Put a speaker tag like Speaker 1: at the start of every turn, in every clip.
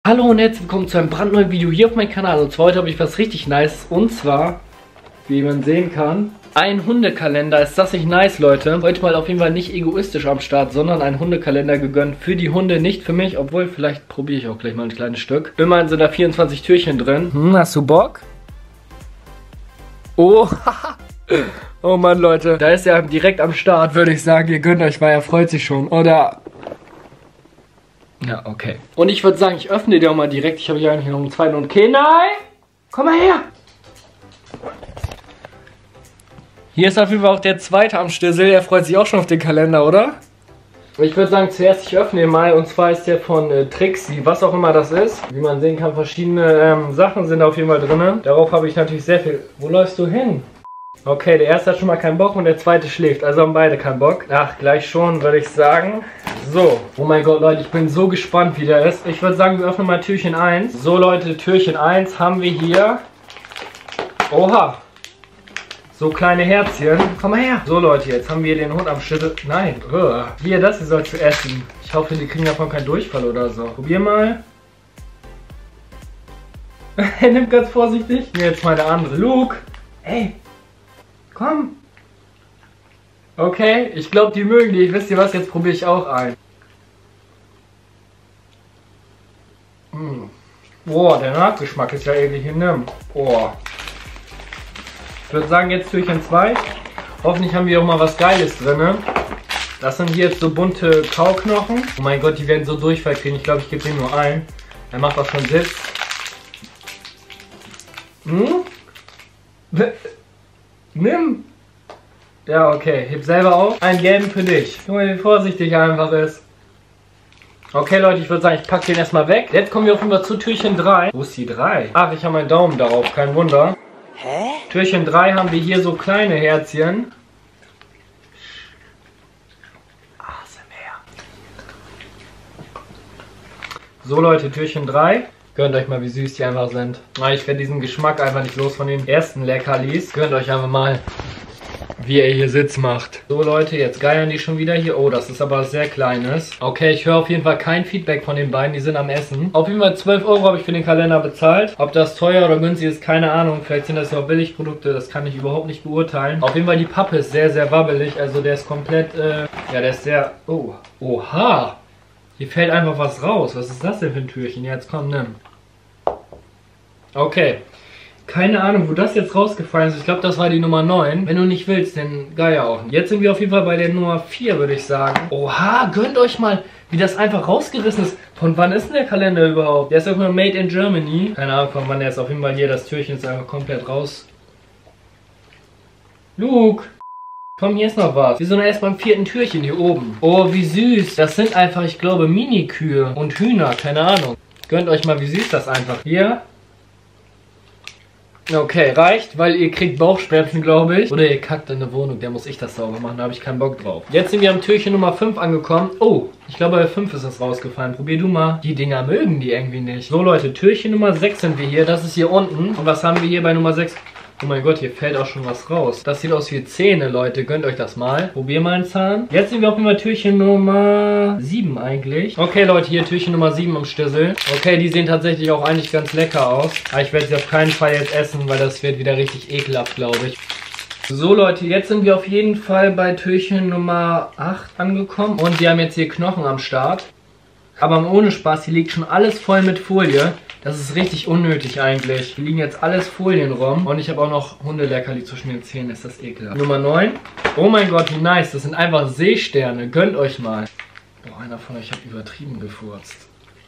Speaker 1: Hallo und herzlich willkommen zu einem brandneuen Video hier auf meinem Kanal. Und zwar heute habe ich was richtig nice. Und zwar, wie man sehen kann, ein Hundekalender. Ist das nicht nice, Leute? Heute mal auf jeden Fall nicht egoistisch am Start, sondern ein Hundekalender gegönnt für die Hunde, nicht für mich. Obwohl, vielleicht probiere ich auch gleich mal ein kleines Stück. Immerhin sind da 24 Türchen drin. Hast du Bock? Oh, oh Mann, Leute. Da ist er direkt am Start, würde ich sagen. Ihr gönnt euch, weil er freut sich schon. Oder... Ja, okay. Und ich würde sagen, ich öffne den auch mal direkt. Ich habe hier eigentlich noch einen zweiten. Und okay, nein! Komm mal her! Hier ist auf jeden Fall auch der zweite am Stissel. Er freut sich auch schon auf den Kalender, oder? Ich würde sagen, zuerst ich öffne den mal. Und zwar ist der von Trixie, was auch immer das ist. Wie man sehen kann, verschiedene Sachen sind auf jeden Fall drin. Darauf habe ich natürlich sehr viel... Wo läufst du hin? Okay, der erste hat schon mal keinen Bock und der zweite schläft. Also haben beide keinen Bock. Ach, gleich schon, würde ich sagen. So. Oh mein Gott, Leute, ich bin so gespannt, wie der ist. Ich würde sagen, wir öffnen mal Türchen 1. So, Leute, Türchen 1 haben wir hier. Oha. So kleine Herzchen. Komm mal her. So, Leute, jetzt haben wir den Hund am Schüttel. Nein. Hier, das hier soll zu essen. Ich hoffe, die kriegen davon keinen Durchfall oder so. Probier mal. Er nimmt ganz vorsichtig. Hier jetzt mal der andere. Luke. Hey. Komm. Okay, ich glaube, die mögen die. Wisst ihr was? Jetzt probiere ich auch ein. Boah, der Nachgeschmack ist ja eklig hinnimm. Boah. Ich würde sagen, jetzt Türchen 2. Hoffentlich haben wir auch mal was Geiles drin. Das sind hier jetzt so bunte Kauknochen. Oh mein Gott, die werden so Durchfall kriegen. Ich glaube, ich gebe dem nur ein. Er macht auch schon Sitz. Nimm! Ja, okay. Heb selber auf. Einen gelben für dich. Guck mal, wie vorsichtig er einfach ist. Okay, Leute, ich würde sagen, ich packe den erstmal weg. Jetzt kommen wir auf jeden Fall zu Türchen 3. Wo ist die 3? Ach, ich habe meinen Daumen darauf. Kein Wunder. Hä? Türchen 3 haben wir hier so kleine Herzchen. ASMR. So, Leute, Türchen 3. Gönnt euch mal, wie süß die einfach sind. Ich werde diesen Geschmack einfach nicht los von den ersten Leckerlis. Gönnt euch einfach mal, wie er hier Sitz macht. So, Leute, jetzt geiern die schon wieder hier. Oh, das ist aber was sehr Kleines. Okay, ich höre auf jeden Fall kein Feedback von den beiden. Die sind am Essen. Auf jeden Fall 12 Euro habe ich für den Kalender bezahlt. Ob das teuer oder günstig ist, keine Ahnung. Vielleicht sind das ja auch Billigprodukte. Das kann ich überhaupt nicht beurteilen. Auf jeden Fall, die Pappe ist sehr, sehr wabbelig. Also der ist komplett, ja, der ist sehr... Oh, oha. Hier fällt einfach was raus. Was ist das denn für ein Türchen? Jetzt komm, nimm. Okay. Keine Ahnung, wo das jetzt rausgefallen ist. Ich glaube, das war die Nummer 9. Wenn du nicht willst, dann Geier auch. Jetzt sind wir auf jeden Fall bei der Nummer 4, würde ich sagen. Oha, gönnt euch mal, wie das einfach rausgerissen ist. Von wann ist denn der Kalender überhaupt? Der ist auch nur Made in Germany. Keine Ahnung, von wann der ist. Auf jeden Fall hier, das Türchen ist einfach komplett raus. Luke! Komm, hier ist noch was. Wir sind erst beim 4. Türchen hier oben. Oh, wie süß. Das sind einfach, ich glaube, Mini-Kühe und Hühner. Keine Ahnung. Gönnt euch mal, wie süß das einfach. Hier. Okay, reicht, weil ihr kriegt Bauchschmerzen, glaube ich. Oder ihr kackt in der Wohnung, der muss ich das sauber machen, da habe ich keinen Bock drauf. Jetzt sind wir am Türchen Nummer 5 angekommen. Oh, ich glaube bei 5 ist das rausgefallen. Probier du mal. Die Dinger mögen die irgendwie nicht. So, Leute, Türchen Nummer 6 sind wir hier. Das ist hier unten. Und was haben wir hier bei Nummer 6? Oh mein Gott, hier fällt auch schon was raus. Das sieht aus wie Zähne, Leute. Gönnt euch das mal. Probier mal einen Zahn. Jetzt sind wir auf jeden Fall Türchen Nummer 7 eigentlich. Okay, Leute, hier Türchen Nummer 7 am Stissel. Okay, die sehen tatsächlich auch eigentlich ganz lecker aus. Aber ich werde sie auf keinen Fall jetzt essen, weil das wird wieder richtig ekelhaft, glaube ich. So, Leute, jetzt sind wir auf jeden Fall bei Türchen Nummer 8 angekommen. Und wir haben jetzt hier Knochen am Start. Aber ohne Spaß, hier liegt schon alles voll mit Folie. Das ist richtig unnötig eigentlich. Hier liegen jetzt alles Folien rum. Und ich habe auch noch Hundeleckerli zwischen den Zähnen. Ist das ekelhaft. Nummer 9. Oh mein Gott, wie nice. Das sind einfach Seesterne. Gönnt euch mal. Boah, einer von euch hat übertrieben gefurzt.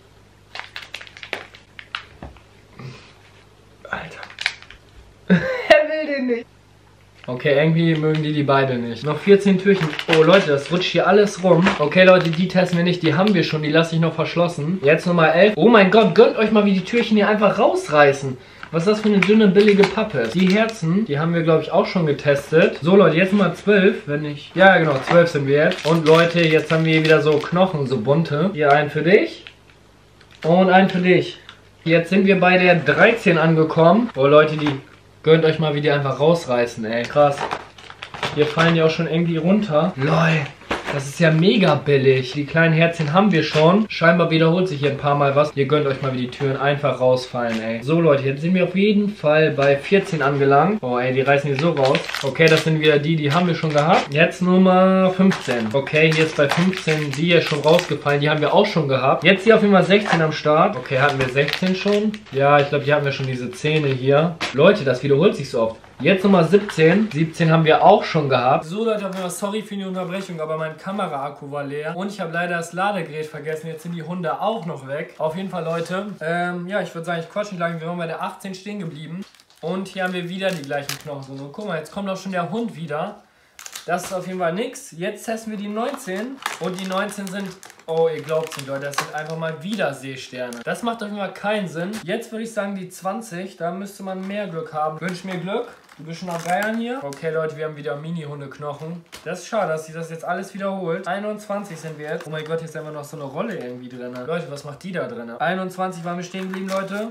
Speaker 1: Alter. Er will den nicht. Okay, irgendwie mögen die beide nicht. Noch 14 Türchen. Oh Leute, das rutscht hier alles rum. Okay Leute, die testen wir nicht. Die haben wir schon. Die lasse ich noch verschlossen. Jetzt Nummer 11. Oh mein Gott, gönnt euch mal, wie die Türchen hier einfach rausreißen. Was ist das für eine dünne, billige Pappe? Die Herzen, die haben wir, glaube ich, auch schon getestet. So Leute, jetzt Nummer 12. Wenn ich... Ja genau, 12 sind wir jetzt. Und Leute, jetzt haben wir hier wieder so Knochen, so bunte. Hier einen für dich. Und einen für dich. Jetzt sind wir bei der 13 angekommen. Oh Leute, die... Gönnt euch mal, wie die einfach rausreißen, ey. Krass. Hier fallen die auch schon irgendwie runter. Lol. Das ist ja mega billig. Die kleinen Herzchen haben wir schon. Scheinbar wiederholt sich hier ein paar Mal was. Ihr gönnt euch mal, wie die Türen einfach rausfallen, ey. So, Leute, jetzt sind wir auf jeden Fall bei 14 angelangt. Oh, ey, die reißen die so raus. Okay, das sind wieder die haben wir schon gehabt. Jetzt Nummer 15. Okay, hier ist bei 15 die hier schon rausgefallen. Die haben wir auch schon gehabt. Jetzt hier auf jeden Fall 16 am Start. Okay, hatten wir 16 schon? Ja, ich glaube, hier hatten wir schon diese Zähne hier. Leute, das wiederholt sich so oft. Jetzt Nummer 17. 17 haben wir auch schon gehabt. So, Leute, auf jeden Fall sorry für die Unterbrechung, aber mein Kameraakku war leer. Und ich habe leider das Ladegerät vergessen. Jetzt sind die Hunde auch noch weg. Auf jeden Fall, Leute. Ja, ich würde sagen, ich quatsch nicht lange. Wir waren bei der 18 stehen geblieben. Und hier haben wir wieder die gleichen Knochen. So, guck mal, jetzt kommt auch schon der Hund wieder. Das ist auf jeden Fall nix. Jetzt testen wir die 19. Und die 19 sind... Oh, ihr glaubt es nicht, Leute, das sind einfach mal wieder Seesterne. Das macht auf jeden Fall keinen Sinn. Jetzt würde ich sagen, die 20, da müsste man mehr Glück haben. Wünsch mir Glück. Du bist schon nach Geiern hier. Okay, Leute, wir haben wieder Mini-Hundeknochen. Das ist schade, dass sich das jetzt alles wiederholt. 21 sind wir jetzt. Oh mein Gott, hier ist einfach noch so eine Rolle irgendwie drin. Leute, was macht die da drin? 21 waren wir stehen geblieben, Leute.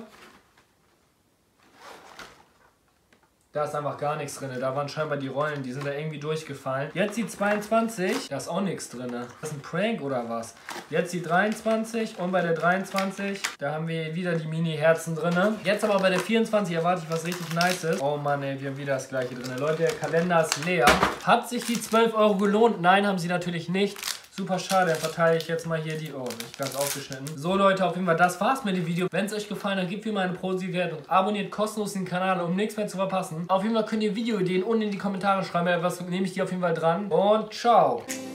Speaker 1: Da ist einfach gar nichts drin. Da waren scheinbar die Rollen, die sind da irgendwie durchgefallen. Jetzt die 22, da ist auch nichts drin. Das ist ein Prank oder was? Jetzt die 23 und bei der 23, da haben wir wieder die Mini-Herzen drin. Jetzt aber bei der 24 erwarte ich was richtig Nices. Oh Mann, ey, wir haben wieder das gleiche drin. Leute, der Kalender ist leer. Hat sich die 12 Euro gelohnt? Nein, haben sie natürlich nicht. Super schade, dann verteile ich jetzt mal hier die... Oh, nicht ganz aufgeschnitten. So, Leute, auf jeden Fall, das war's mit dem Video. Wenn es euch gefallen hat, gebt mir mal eine positive Bewertung. Abonniert kostenlos den Kanal, um nichts mehr zu verpassen. Auf jeden Fall könnt ihr Videoideen unten in die Kommentare schreiben. Was nehme ich die auf jeden Fall dran. Und ciao.